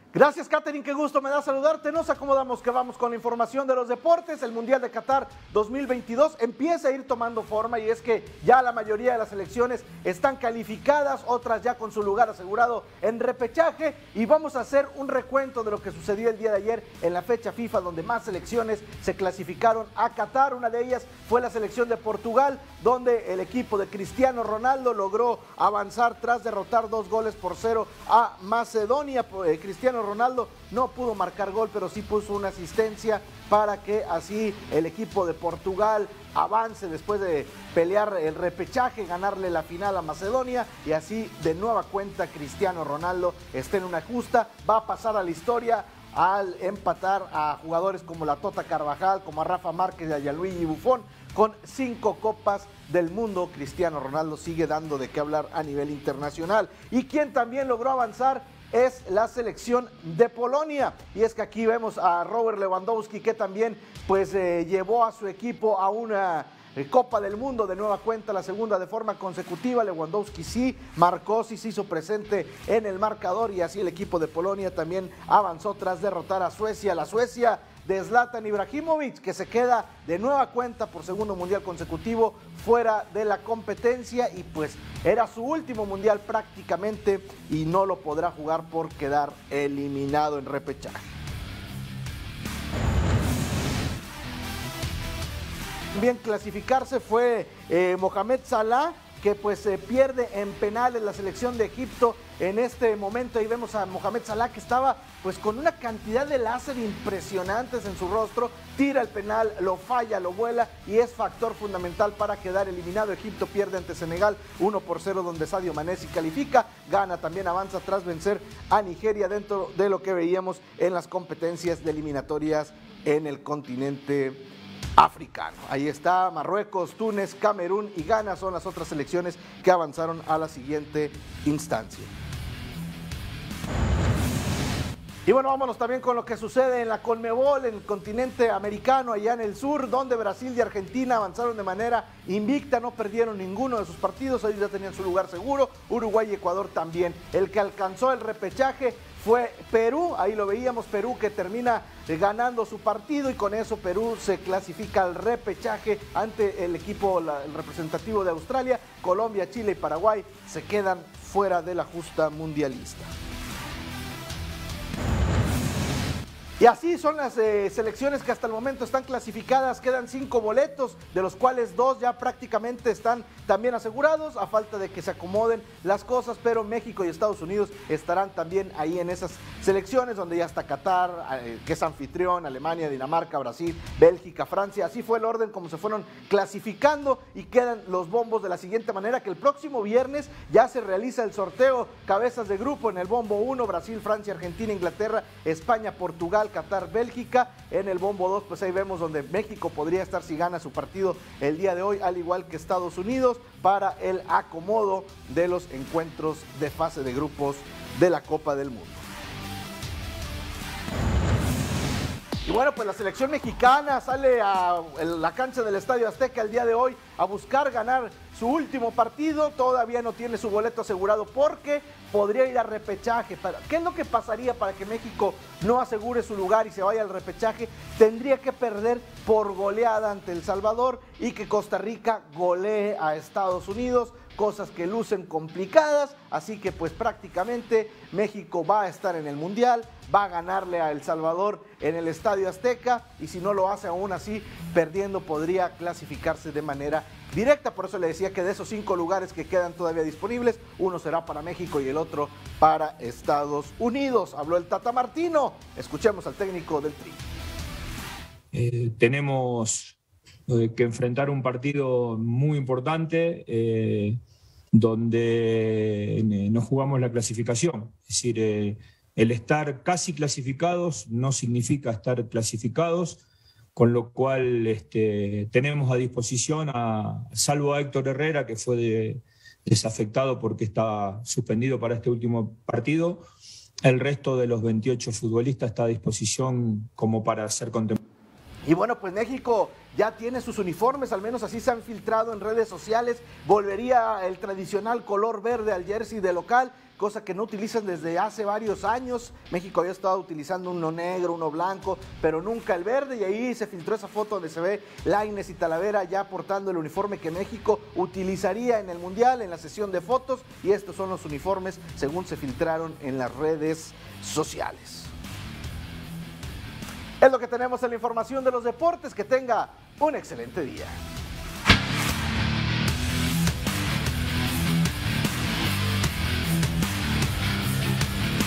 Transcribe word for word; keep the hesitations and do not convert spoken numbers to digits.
Gracias, Catherine, qué gusto me da saludarte. Nos acomodamos que vamos con la información de los deportes. El Mundial de Qatar dos mil veintidós empieza a ir tomando forma y es que ya la mayoría de las selecciones están calificadas, otras ya con su lugar asegurado en repechaje, y vamos a hacer un recuento de lo que sucedió el día de ayer en la fecha FIFA donde más selecciones se clasificaron a Qatar. Una de ellas fue la selección de Portugal, donde el equipo de Cristiano Ronaldo logró avanzar tras derrotar dos goles por cero a Macedonia. Cristiano Ronaldo no pudo marcar gol, pero sí puso una asistencia para que así el equipo de Portugal avance después de pelear el repechaje, ganarle la final a Macedonia, y así de nueva cuenta Cristiano Ronaldo está en una justa, va a pasar a la historia al empatar a jugadores como la Tota Carvajal, como a Rafa Márquez y a Gianluigi Buffon, con cinco copas del mundo. Cristiano Ronaldo sigue dando de qué hablar a nivel internacional. Y quien también logró avanzar es la selección de Polonia, y es que aquí vemos a Robert Lewandowski, que también pues eh, llevó a su equipo a una eh, Copa del Mundo de nueva cuenta, la segunda de forma consecutiva. Lewandowski sí marcó, sí se hizo presente en el marcador, y así el equipo de Polonia también avanzó tras derrotar a Suecia, la Suecia de Zlatan Ibrahimovic, que se queda de nueva cuenta por segundo mundial consecutivo fuera de la competencia, y pues era su último mundial prácticamente y no lo podrá jugar por quedar eliminado en repechaje. Bien, clasificarse fue eh, Mohamed Salah, que pues se eh, pierde en penales la selección de Egipto en este momento. Ahí vemos a Mohamed Salah, que estaba pues con una cantidad de láser impresionantes en su rostro, tira el penal, lo falla, lo vuela y es factor fundamental para quedar eliminado. Egipto pierde ante Senegal uno por cero, donde Sadio Mané sí califica, gana, también avanza tras vencer a Nigeria dentro de lo que veíamos en las competencias de eliminatorias en el continente africano. Ahí está Marruecos, Túnez, Camerún y Ghana son las otras selecciones que avanzaron a la siguiente instancia. Y bueno, vámonos también con lo que sucede en la Conmebol, en el continente americano, allá en el sur, donde Brasil y Argentina avanzaron de manera invicta, no perdieron ninguno de sus partidos, ellos ya tenían su lugar seguro, Uruguay y Ecuador también. El que alcanzó el repechaje fue Perú, ahí lo veíamos, Perú que termina ganando su partido, y con eso Perú se clasifica al repechaje ante el equipo, la, el representativo de Australia. Colombia, Chile y Paraguay se quedan fuera de la justa mundialista. Y así son las eh, selecciones que hasta el momento están clasificadas. Quedan cinco boletos, de los cuales dos ya prácticamente están también asegurados, a falta de que se acomoden las cosas, pero México y Estados Unidos estarán también ahí en esas selecciones, donde ya está Qatar, eh, que es anfitrión, Alemania, Dinamarca, Brasil, Bélgica, Francia. Así fue el orden como se fueron clasificando, y quedan los bombos de la siguiente manera: que el próximo viernes ya se realiza el sorteo cabezas de grupo en el bombo uno, Brasil, Francia, Argentina, Inglaterra, España, Portugal, Qatar, Bélgica. En el bombo dos, pues ahí vemos donde México podría estar si gana su partido el día de hoy, al igual que Estados Unidos, para el acomodo de los encuentros de fase de grupos de la Copa del Mundo. Y bueno, pues la selección mexicana sale a la cancha del Estadio Azteca el día de hoy a buscar ganar su último partido. Todavía no tiene su boleto asegurado porque podría ir a repechaje. ¿Qué es lo que pasaría para que México no asegure su lugar y se vaya al repechaje? Tendría que perder por goleada ante El Salvador y que Costa Rica golee a Estados Unidos, cosas que lucen complicadas, así que pues prácticamente México va a estar en el Mundial, va a ganarle a El Salvador en el Estadio Azteca, y si no lo hace aún así, perdiendo, podría clasificarse de manera directa. Por eso le decía que de esos cinco lugares que quedan todavía disponibles, uno será para México y el otro para Estados Unidos. Habló el Tata Martino, escuchemos al técnico del Tri. Eh, tenemos eh, que enfrentar un partido muy importante, eh, donde eh, no jugamos la clasificación. Es decir, eh, el estar casi clasificados no significa estar clasificados, con lo cual este, tenemos a disposición, a, salvo a Héctor Herrera, que fue de, desafectado porque está suspendido para este último partido, el resto de los veintiocho futbolistas está a disposición como para ser contemplados. Y bueno, pues México ya tiene sus uniformes, al menos así se han filtrado en redes sociales. Volvería el tradicional color verde al jersey de local, cosa que no utilizan desde hace varios años. México había estado utilizando uno negro, uno blanco, pero nunca el verde, y ahí se filtró esa foto donde se ve Lainez y Talavera ya portando el uniforme que México utilizaría en el Mundial, en la sesión de fotos, y estos son los uniformes según se filtraron en las redes sociales. Es lo que tenemos en la información de los deportes. Que tenga un excelente día.